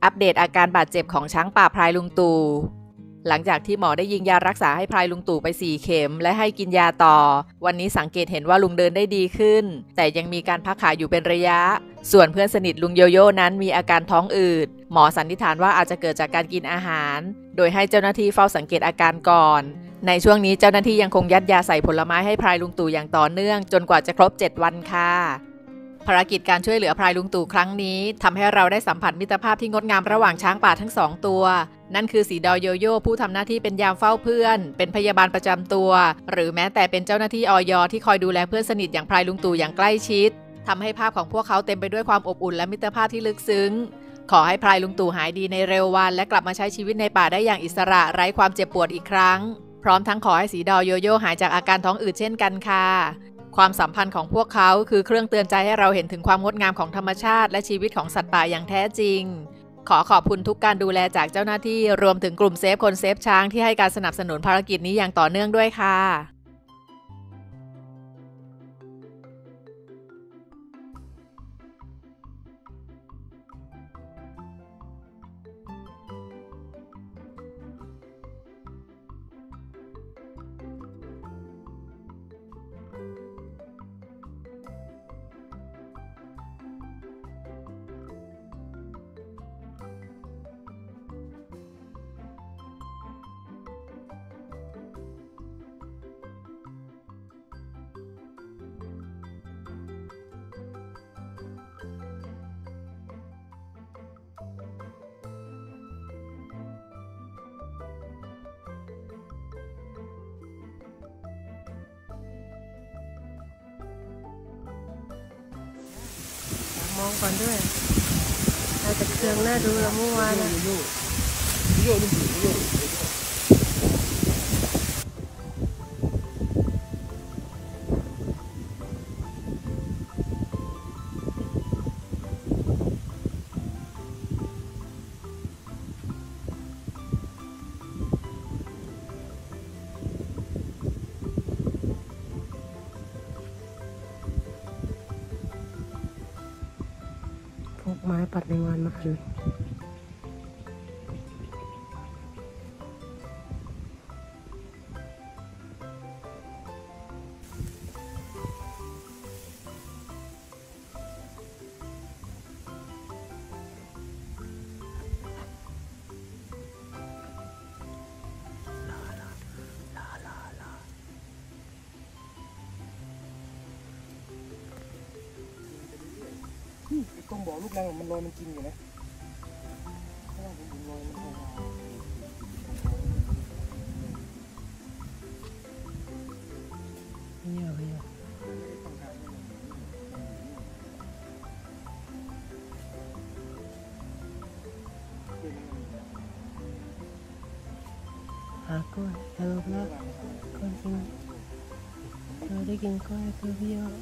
อัปเดตอาการบาดเจ็บของช้างป่าพลายลุงตู่หลังจากที่หมอได้ยิงยารักษาให้พลายลุงตู่ไป4 เข็มและให้กินยาต่อวันนี้สังเกตเห็นว่าลุงเดินได้ดีขึ้นแต่ยังมีการพักขาอยู่เป็นระยะส่วนเพื่อนสนิทลุงโยโย่นั้นมีอาการท้องอืดหมอสันนิษฐานว่าอาจจะเกิดจากการกินอาหารโดยให้เจ้าหน้าที่เฝ้าสังเกตอาการก่อนในช่วงนี้เจ้าหน้าที่ยังคงยัดยาใส่ผลไม้ให้พลายลุงตู่อย่างต่อเนื่องจนกว่าจะครบ7 วันค่ะภารกิจการช่วยเหลือพลายลุงตู่ครั้งนี้ทำให้เราได้สัมผัสมิตรภาพที่งดงามระหว่างช้างป่าทั้ง2 ตัวนั่นคือสีดอโยโย่ผู้ทำหน้าที่เป็นยามเฝ้าเพื่อนเป็นพยาบาลประจำตัวหรือแม้แต่เป็นเจ้าหน้าที่อย.ที่คอยดูแลเพื่อนสนิทอย่างพลายลุงตู่อย่างใกล้ชิดทำให้ภาพของพวกเขาเต็มไปด้วยความอบอุ่นและมิตรภาพที่ลึกซึ้งขอให้พลายลุงตู่หายดีในเร็ววันและกลับมาใช้ชีวิตในป่าได้อย่างอิสระไร้ความเจ็บปวดอีกครั้งพร้อมทั้งขอให้สีดอโยโย่หายจากอาการท้องอืดเช่นกันค่ะความสัมพันธ์ของพวกเขาคือเครื่องเตือนใจให้เราเห็นถึงความงดงามของธรรมชาติและชีวิตของสัตว์ป่าอย่างแท้จริงขอขอบคุณทุกการดูแลจากเจ้าหน้าที่รวมถึงกลุ่มเซฟคนเซฟช้างที่ให้การสนับสนุนภารกิจนี้อย่างต่อเนื่องด้วยค่ะมองก่อนด้วยอาจจะเครื่องหน้าดูแล้วเมื่อวานนะพกไม้ปัดในวันมาคืนต้องบอกลูกรังมันลอยมันกินอยู่นะเพราะว่าผมลอยมันลอยเยอะเยอะหากล้วยสรุปแล้วคนกินเราได้กินกล้วยคือเยอะ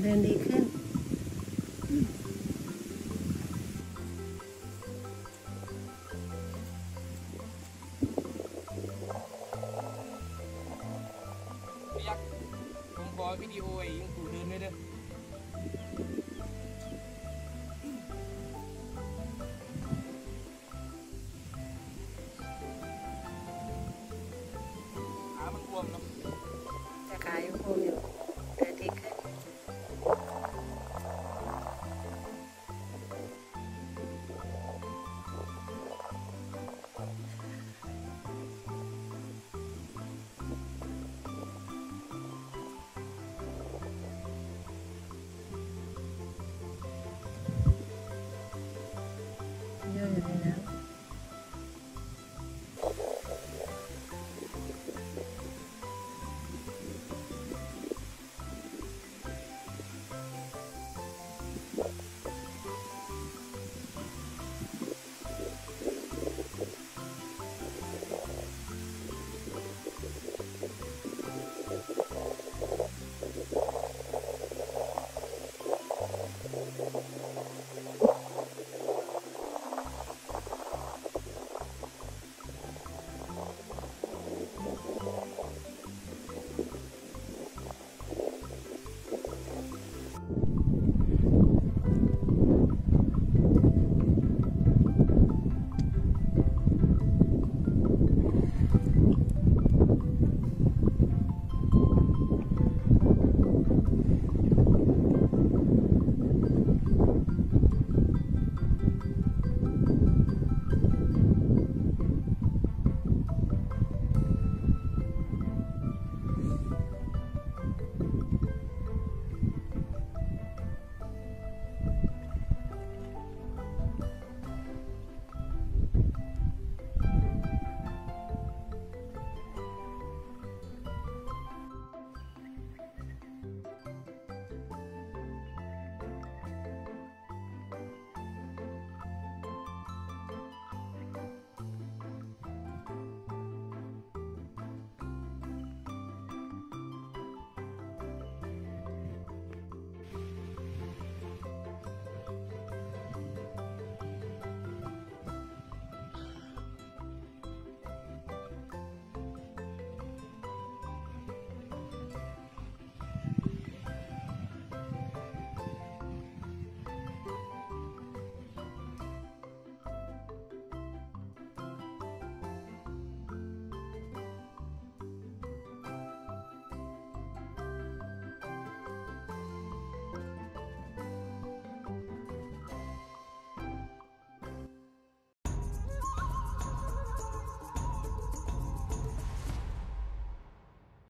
ดินดีขึ้นพี่ยักษ์ผมขอวิดีโอไอ้ลุงตู่เดินด้วยเด้อขามันบวมเนาะ